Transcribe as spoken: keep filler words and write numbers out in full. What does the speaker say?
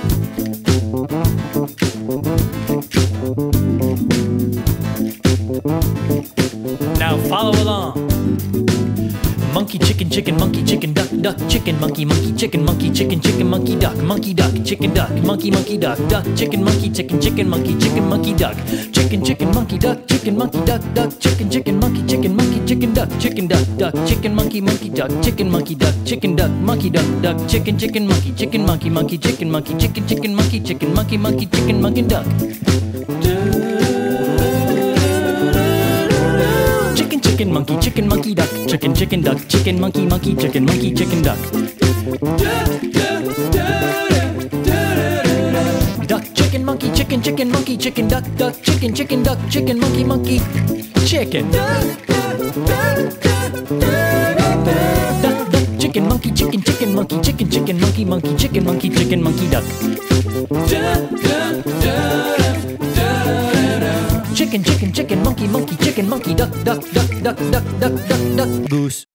Now follow along. Monkey, chicken, chicken, monkey, chicken, duck, duck, chicken, monkey, monkey, chicken, monkey, chicken, chicken, monkey, duck, monkey, duck, chicken, duck, monkey, monkey, duck, duck, chicken, monkey, chicken, chicken, monkey, chicken, monkey, duck, chicken, chicken, monkey, duck, chicken, monkey, duck, duck, chicken, chicken, monkey, chicken, monkey, chicken, duck, chicken, duck, duck, chicken, monkey, monkey, duck, chicken, monkey, duck, chicken, duck, monkey, duck, duck, chicken, chicken, monkey, chicken, monkey, monkey, chicken, monkey, chicken, chicken, monkey, chicken, monkey, monkey, chicken, monkey, duck. Chicken, monkey, chicken, monkey, duck, chicken, chicken, duck, chicken, monkey, monkey, chicken, monkey, chicken, duck. Duck, chicken, monkey, chicken, chicken, monkey, chicken, duck, duck, chicken, chicken, duck, chicken, monkey, monkey, chicken. Duck, duck, chicken, monkey, chicken, chicken, monkey, chicken, chicken, monkey, monkey, chicken, monkey, chicken, monkey, duck. Chicken, chicken, chicken, monkey, monkey, chicken, monkey, duck, duck, duck, duck, duck, duck, duck, duck, goose.